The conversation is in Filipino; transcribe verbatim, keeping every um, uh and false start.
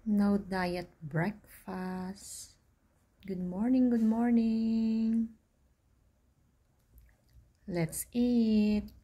No diet breakfast. Good morning, good morning. Let's eat.